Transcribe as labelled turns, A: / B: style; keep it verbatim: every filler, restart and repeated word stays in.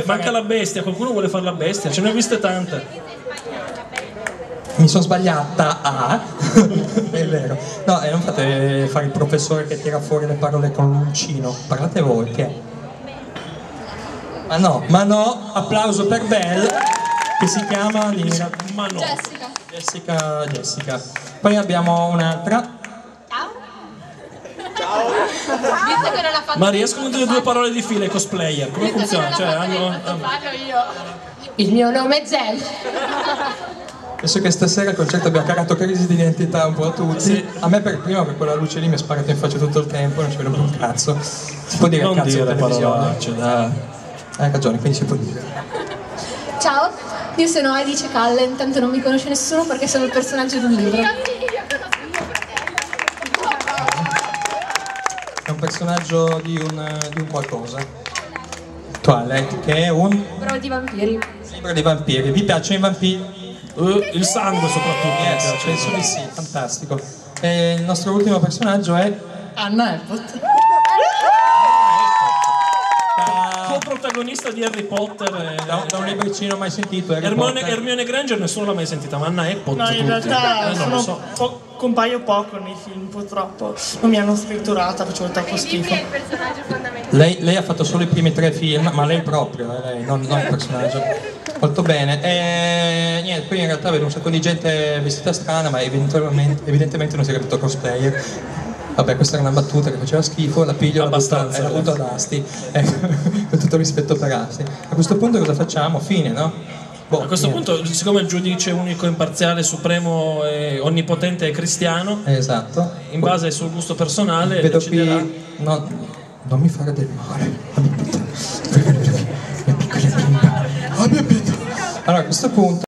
A: manca la bestia, qualcuno vuole fare la bestia? Ce ne ho viste tante.
B: Mi sono sbagliata, ah, è vero. No, e non fate fare il professore che tira fuori le parole con l'uncino. Parlate voi, che è? Ma no, ma no, applauso per Belle, che si chiama Nina.
A: Ma no.
C: Jessica.
B: Jessica, Jessica. Poi abbiamo un'altra.
C: Visto che non ha fatto
A: Ma riescono a dire due parole di fila ai cosplayer? Come funziona? Cioè, hanno...
C: Parlo io. Il mio nome è Zel.
B: Penso che stasera il concerto abbia carato crisi di identità un po' a tutti.
A: Sì.
B: A me per prima, per quella luce lì mi è sparato in faccia tutto il tempo, non ci vedo più un cazzo. Si può dire
A: Non
B: cazzo in
A: dire
B: televisione?
A: parolacce, dai.
B: Hai ragione, quindi si può dire.
D: Ciao, io sono Alice Cullen, tanto non mi conosce nessuno perché sono il personaggio di un libro.
B: È un personaggio di un, di un qualcosa. Twilight, che è un
D: Però di vampiri.
B: libro di vampiri. Vi piacciono i vampiri?
A: Uh, il sangue soprattutto.
B: Yes,
A: mi piace.
B: penso di sì, fantastico. E il nostro ultimo personaggio è
C: Anna Abbott.
A: Co-protagonista di Harry Potter. E...
B: da, da un libricino mai sentito. Harry
A: Hermione,
B: Potter.
A: Hermione Granger nessuno l'ha mai sentita, ma Anna Abbott
E: No, in
A: tutti.
E: realtà
A: Eh, non
E: sono
A: lo so.
E: po- compaio poco nei film, purtroppo. Non mi hanno scritturata, facevo troppo schifo.
B: Lei, lei ha fatto solo i primi tre film, ma lei proprio, eh, lei, non, non il personaggio. Molto bene. E niente, poi in realtà vedo un sacco di gente vestita strana, ma evidentemente, evidentemente non si è capito cosplayer. Vabbè, questa era una battuta che faceva schifo, la piglio,
A: Abbastanza,
B: era avuto ad Asti, ecco, con tutto rispetto per Asti. A questo punto cosa facciamo? Fine, no? Boh,
A: A questo
B: niente.
A: punto, siccome il giudice unico, imparziale, supremo, e onnipotente è cristiano,
B: Esatto.
A: in base al suo gusto personale
B: Vedo
A: deciderà...
B: qui... No, non mi fare del male. Abbi pietà. Mia piccola bimba. Abbia pietà. Allora, a questo punto...